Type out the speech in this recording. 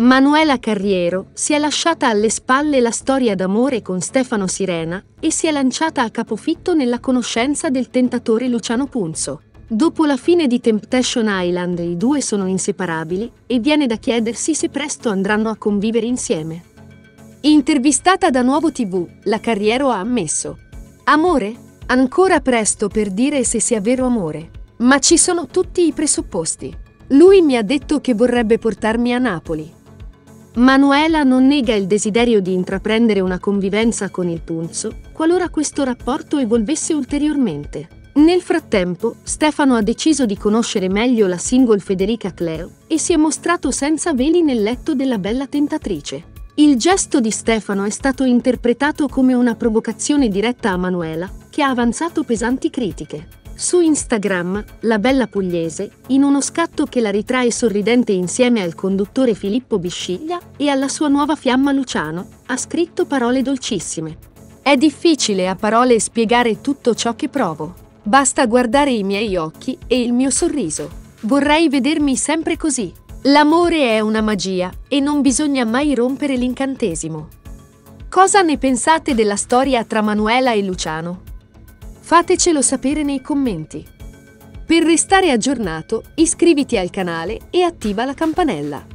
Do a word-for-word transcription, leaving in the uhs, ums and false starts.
Manuela Carriero si è lasciata alle spalle la storia d'amore con Stefano Sirena e si è lanciata a capofitto nella conoscenza del tentatore Luciano Punzo. Dopo la fine di Temptation Island i due sono inseparabili e viene da chiedersi se presto andranno a convivere insieme. Intervistata da Nuovo tivù, la Carriero ha ammesso: amore? Ancora presto per dire se sia vero amore, ma ci sono tutti i presupposti. Lui mi ha detto che vorrebbe portarmi a Napoli. Manuela non nega il desiderio di intraprendere una convivenza con il Punzo, qualora questo rapporto evolvesse ulteriormente. Nel frattempo, Stefano ha deciso di conoscere meglio la single Federica Cleo e si è mostrato senza veli nel letto della bella tentatrice. Il gesto di Stefano è stato interpretato come una provocazione diretta a Manuela, che ha avanzato pesanti critiche. Su Instagram, la bella pugliese, in uno scatto che la ritrae sorridente insieme al conduttore Filippo Bisciglia e alla sua nuova fiamma Luciano, ha scritto parole dolcissime. È difficile a parole spiegare tutto ciò che provo. Basta guardare i miei occhi e il mio sorriso. Vorrei vedermi sempre così. L'amore è una magia e non bisogna mai rompere l'incantesimo. Cosa ne pensate della storia tra Manuela e Luciano? Fatecelo sapere nei commenti. Per restare aggiornato, iscriviti al canale e attiva la campanella.